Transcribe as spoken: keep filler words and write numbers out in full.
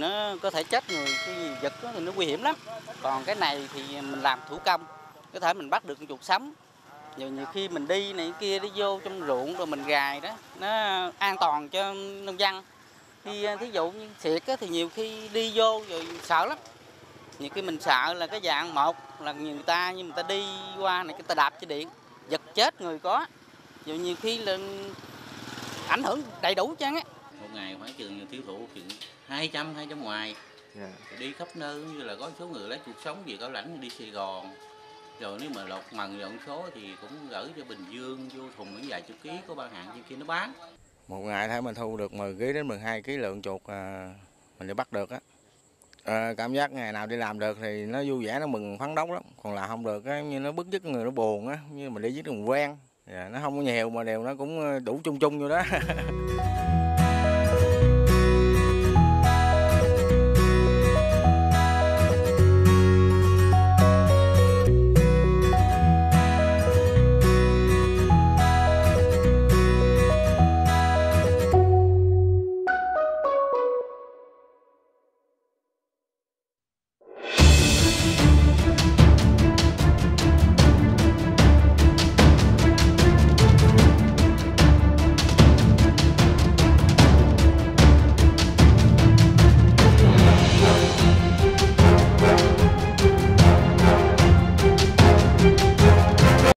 nó có thể chết người, cái giật đó thì nó nguy hiểm lắm. Còn cái này thì mình làm thủ công, có thể mình bắt được con chuột sống. Nhiều nhiều khi mình đi này kia đi vô trong ruộng rồi mình gài đó, nó an toàn cho nông dân. Khi thí dụ như xiệt á, thì nhiều khi đi vô rồi sợ lắm. Nhiều khi mình sợ là cái dạng một là người ta như người ta đi qua này, người ta đạp trên điện, giật chết người có. Rồi nhiều khi là ảnh hưởng đầy đủ chăng á. Một ngày khoảng chừng tiêu thụ chừng hai trăm, hai trăm ngoài. Yeah. Đi khắp nơi như là có số người lấy cuộc sống về Cao Lãnh đi Sài Gòn. Rồi nếu mà lột mần dọn số thì cũng gửi cho Bình Dương vô thùng những vài chục ký có ban hạn trên kia nó bán. Một ngày thấy mình thu được mười ký đến mười hai ký lượng chuột à, mình để bắt được á. À, cảm giác ngày nào đi làm được thì nó vui vẻ, nó mừng phấn đấu lắm. Còn là không được á, như nó bức dứt người, nó buồn á, như mình đi với đường quen. Dạ, nó không có nhiều mà đều nó cũng đủ chung chung vô đó.